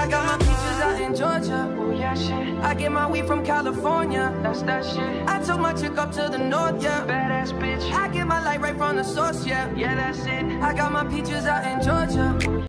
I got my peaches out in Georgia. Oh yeah, shit. I get my weed from California. That's that shit. I took my chick up to the north, yeah. Badass bitch. I get my light right from the source, yeah. Yeah, that's it. I got my peaches out in Georgia.